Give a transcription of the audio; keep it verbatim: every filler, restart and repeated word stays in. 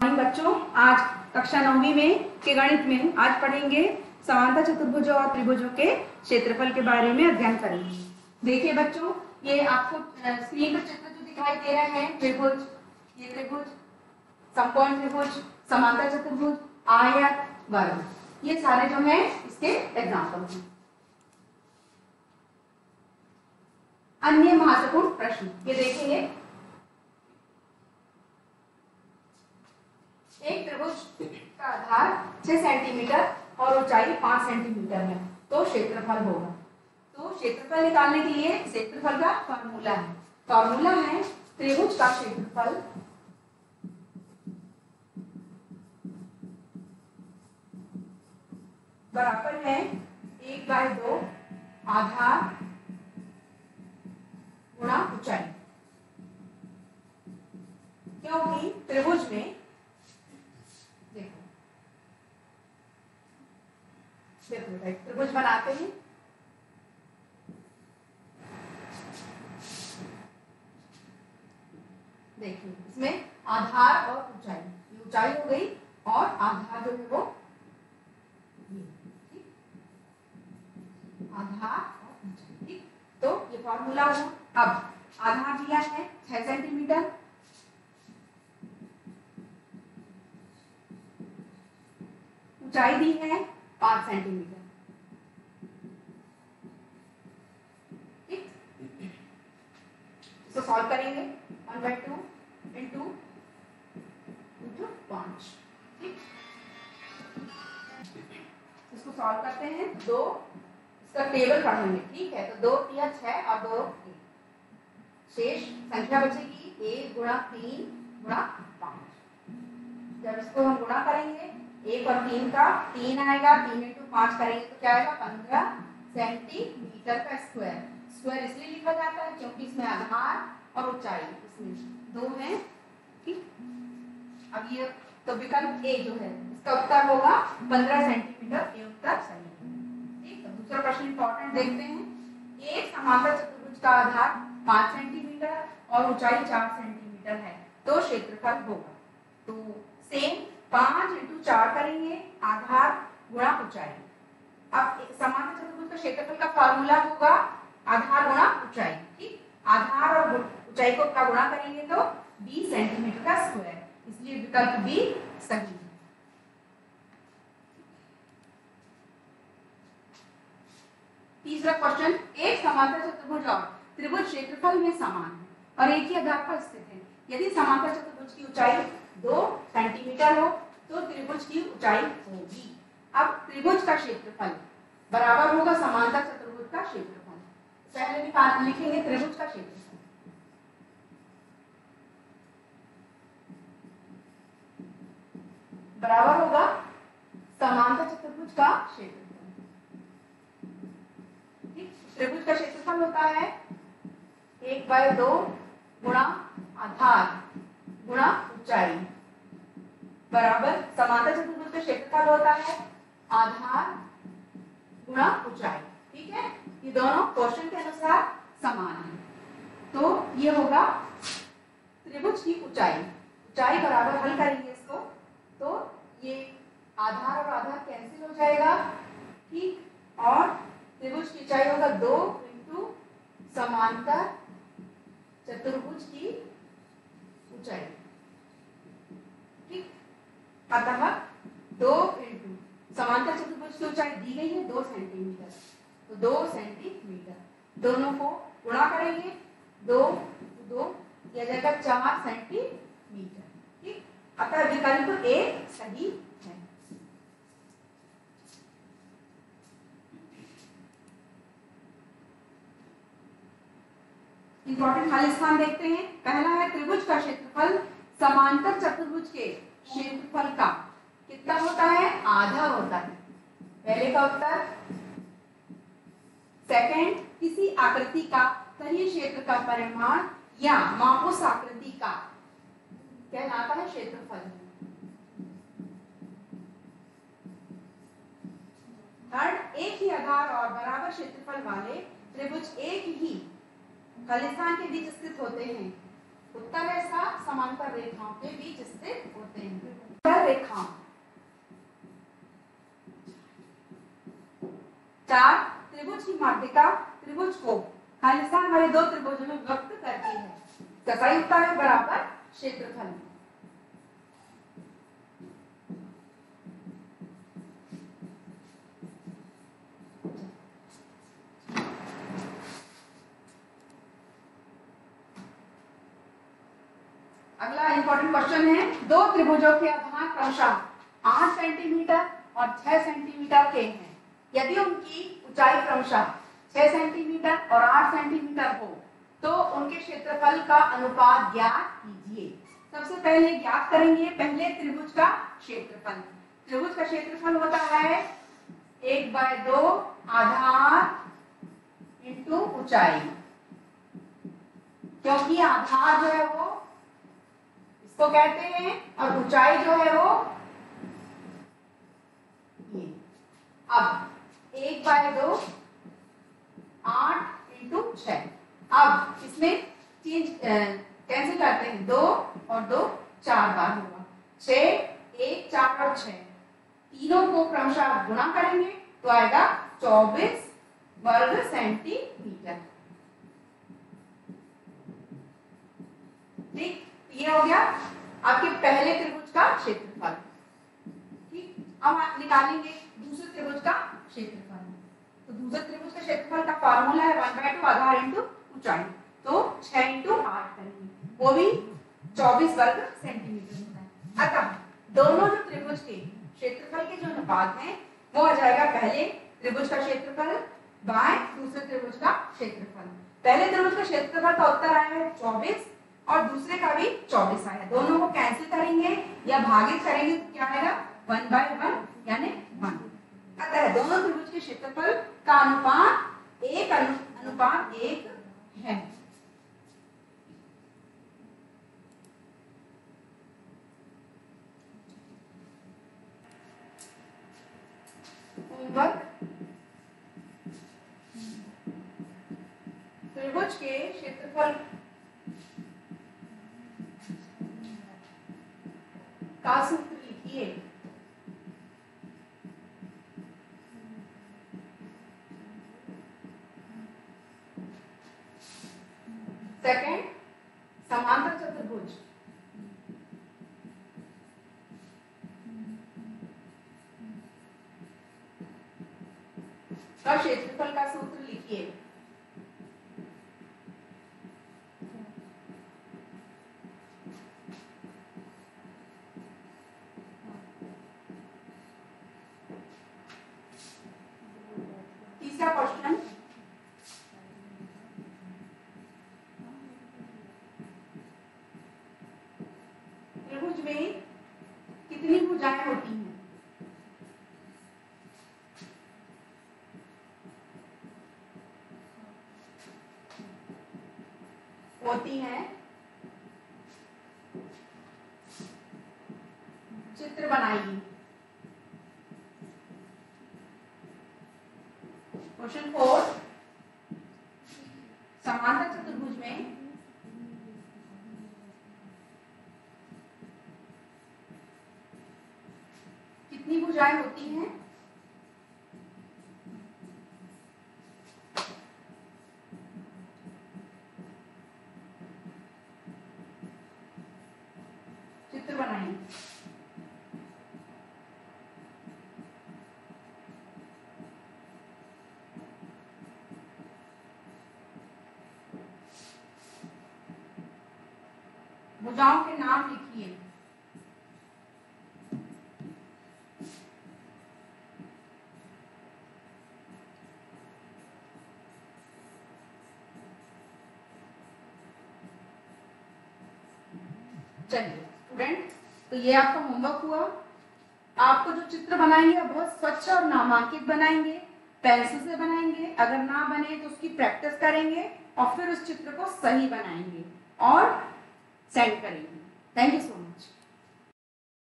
बच्चों, आज कक्षा नौवीं में के गणित में आज पढ़ेंगे समांतर चतुर्भुजों और त्रिभुजों के क्षेत्रफल के बारे में अध्ययन करेंगे। देखिए बच्चों, ये आपको स्क्रीन पर चित्र जो दिखाई दे रहा है, त्रिभुज, ये त्रिभुज, समकोण त्रिभुज, समांतर चतुर्भुज, आयत, वर्ग, ये सारे जो है इसके एग्जाम्पल हैं। अन्य महत्वपूर्ण प्रश्न ये देखेंगे। एक त्रिभुज का आधार छह सेंटीमीटर और ऊंचाई पांच सेंटीमीटर है, तो क्षेत्रफल होगा। तो क्षेत्रफल निकालने के लिए क्षेत्रफल का फॉर्मूला है फॉर्मूला है त्रिभुज का क्षेत्रफल बराबर है एक बाय दो आधार गुणा ऊंचाई, क्योंकि त्रिभुज में त्रिभुज बनाते हैं। देखिए इसमें आधार और ऊंचाई, ऊंचाई हो गई और आधार जो है वो आधार और ऊंचाई, ठीक। तो ये फॉर्मूला हुआ। अब आधार दिया है छह सेंटीमीटर, ऊंचाई दी है पांच सेंटीमीटर, ठीक। इसको सॉल्व करेंगे one by two into into पांच, ठीक। इसको सॉल्व करते हैं, दो इसका टेबल पढ़ेंगे, ठीक है। तो दो तिया छह और दो तीन, शेष संख्या बचेगी एक गुणा तीन गुणा पांच। जब इसको हम गुणा करेंगे एक और तीन का, तीन आएगा, तीन इंटू पांच करेंगे तो क्या आएगा पंद्रह सेंटीमीटर का स्क्वायर। स्क्वायर इसलिए लिखा जाता है क्योंकि इसमें आधार और ऊंचाई इसमें दो है, ठीक। अब ये तो विकल्प ए जो है इसका उत्तर होगा पंद्रह सेंटीमीटर, ये उत्तर सही है, ठीक। तो दूसरा प्रश्न इंपॉर्टेंट देखते हैं। एक समांतर चतुर्भुज का आधार पांच सेंटीमीटर और ऊंचाई चार सेंटीमीटर है, तो क्षेत्रफल होगा। तो सेम पांच इंटू चार करेंगे, आधार गुणा ऊंचाई। अब समांतर चतुर्भुज का क्षेत्रफल का फॉर्मूला होगा आधार गुणा ऊंचाई, ठीक। आधार और ऊंचाई को का गुणा करेंगे तो बीस सेंटीमीटर का स्क्वायर, इसलिए विकल्प बी सही है। तीसरा क्वेश्चन, एक समांतर चतुर्भुज और त्रिभुज क्षेत्रफल में समान है और एक ही आधार पर स्थित है। यदि समांतर चतुर्भुज की ऊंचाई दो सेंटीमीटर हो तो त्रिभुज की ऊंचाई होगी। अब त्रिभुज का क्षेत्रफल बराबर होगा समांतर चतुर्भुज का क्षेत्रफल। पहले निकाल लिखेंगे त्रिभुज का क्षेत्रफल बराबर होगा समांतर चतुर्भुज का क्षेत्रफल, ठीक। त्रिभुज का क्षेत्रफल होता है एक बाय दो गुणा आधार गुणा ऊंचाई बराबर समांतर चतुर्भुज का क्षेत्रफल होता है आधार गुणा ऊंचाई, ठीक है। ये दोनों क्वेश्चन के अनुसार समान है, तो ये होगा त्रिभुज की ऊंचाई। ऊंचाई बराबर हल करेंगे इसको, तो ये आधार और आधार कैंसिल हो जाएगा, ठीक। और त्रिभुज की ऊंचाई होगा दो इंटू समांतर चतुर्भुज की ऊंचाई, ठीक। अतः दो इंटू समांतर चतुर्भुज की ऊंचाई दी गई है दो सेंटीमीटर, तो दो सेंटीमीटर, दोनों को गुणा करेंगे, दो दो यह जाएगा चार सेंटीमीटर, ठीक। अतः विकल्प ए सही है। इंपॉर्टेंट खाली स्थान देखते हैं। पहला है त्रिभुज का क्षेत्रफल समांतर चतुर्भुज के क्षेत्रफल का कितना होता है, आधा होता है। पहले का उत्तर। सेकंड, किसी आकृति का तलीय क्षेत्र का परिमाण या मापुस आकृति का कहलाता है क्षेत्रफल। थर्ड, एक ही आधार और बराबर क्षेत्रफल वाले त्रिभुज एक ही खालिस्तान के बीच स्थित होते हैं। उत्तर ऐसा समांतर रेखाओं के बीच स्थित होते हैं। रेखा। चार, त्रिभुज की माध्यिका त्रिभुज को खालिस्तान वाले दो त्रिभुजों में विभक्त करती है। इसका सही उत्तर है बराबर क्षेत्रफल। अगला इंपॉर्टेंट क्वेश्चन है, दो त्रिभुजों के आधार क्रमशः आठ सेंटीमीटर और छह सेंटीमीटर के हैं। यदि उनकी ऊंचाई क्रमशः छह सेंटीमीटर और आठ सेंटीमीटर हो तो उनके क्षेत्रफल का अनुपात ज्ञात कीजिए। सबसे पहले ज्ञात करेंगे पहले त्रिभुज का क्षेत्रफल। त्रिभुज का क्षेत्रफल होता है एक बाय दो आधार इंटू ऊंचाई, क्योंकि आधार जो है वो इसको कहते हैं और ऊंचाई जो है वो ये। अब एक बाय दो आठ इंटू छह। अब इसमें चेंज कैंसिल करते हैं, दो और दो चार बार होगा, छह एक चार और छह तीनों को क्रमशः गुणा करेंगे तो आएगा चौबीस वर्ग सेंटीमीटर। ठीक, ये हो गया आपके पहले त्रिभुज का क्षेत्रफल। ठीक, अब आप निकालेंगे दूसरे त्रिभुज का क्षेत्रफल। तो दूसरे त्रिभुज का क्षेत्रफल का फार्मूला है वन बाय टू आधार इंटू ऊंचाई, तो छह इंटू आठ करेंगे, वो भी चौबीस वर्ग सेंटीमीटर होता है। अतः दोनों जो त्रिभुज के क्षेत्रफल के जो अनुपात हैं वो आ जाएगा पहले त्रिभुज का क्षेत्रफल बाय दूसरे त्रिभुज का क्षेत्रफल। पहले त्रिभुज का क्षेत्रफल का उत्तर आया है चौबीस और दूसरे का भी चौबीस आया। दोनों को कैंसिल करेंगे या भागित करेंगे तो क्या आएगा वन बाय वन यानी वन। अतः दोनों त्रिभुज के क्षेत्रफल का अनुपात एक अनु, अनुपात एक है। त्रिभुज के क्षेत्रफल का सूत्र लिखिए। सेकंड, समांतर चतुर्भुज का क्षेत्रफल का सूत्र लिखिए। तीसरा क्वेश्चन, त्रिभुज में कितनी भुजाएं होती हैं? होती हैं, चित्र बनाइए। क्वेश्चन फोर, समांतर चतुर्भुज में कितनी भुजाएं होती हैं? चित्र बनाइए। भुजाओं के नाम लिखिए। चलिए स्टूडेंट, तो ये आपका होमवर्क हुआ। आपको जो चित्र बनाएंगे बहुत स्वच्छ और नामांकित बनाएंगे, पेंसिल से बनाएंगे। अगर ना बने तो उसकी प्रैक्टिस करेंगे और फिर उस चित्र को सही बनाएंगे और सेंड करेंगे। Thank you so much.